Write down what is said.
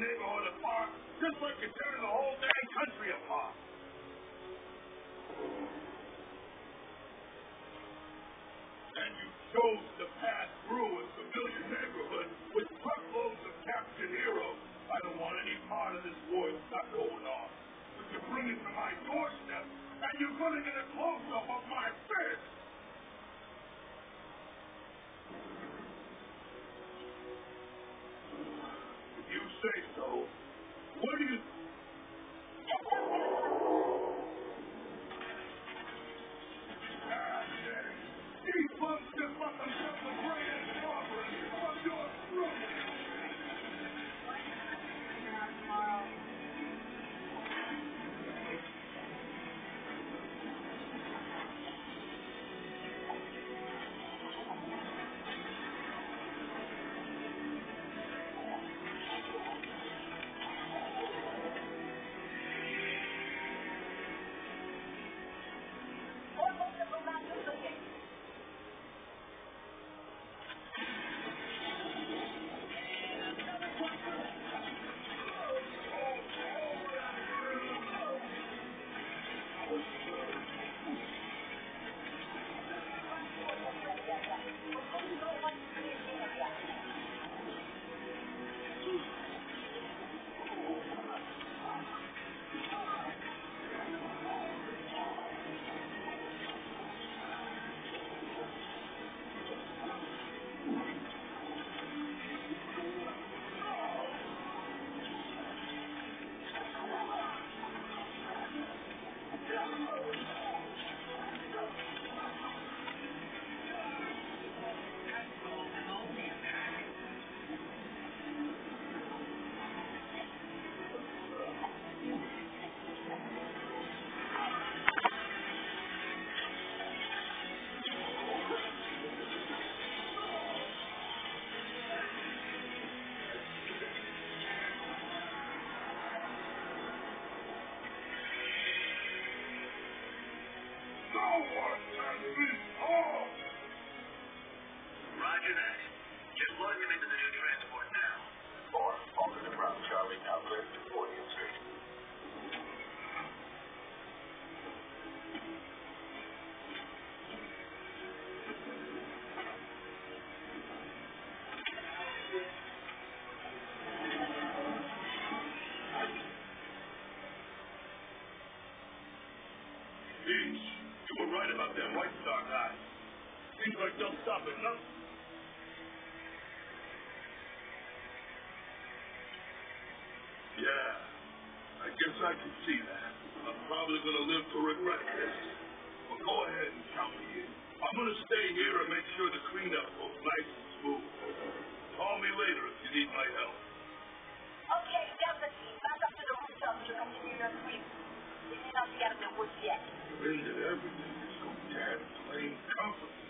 neighborhood apart, just like you're tearing the whole dang country apart. And you chose to pass through a civilian neighborhood with truckloads of captured heroes. I don't want any part of this war that's not going on. But you bring it to my doorstep, and you're gonna get a close-up of my fist. If you say so, what do you... These bugs just let themselves a grand robbery of your throat. Roger that. Just load him into the new transport now. Or alternative route, Charlie, outlet to 40th Street. Beach, you were right about them White Star guys. Seems like they'll stop at nothing. Yeah, I guess I can see that. I'm probably gonna live to regret this. But go ahead and count me in. I'm gonna stay here and make sure the cleanup goes nice and smooth. Call me later if you need my help. Okay, get the team back up to the rooftop to continue your sweep. We may not be out of the woods yet. You're into everything. You're so damn plain comfortable.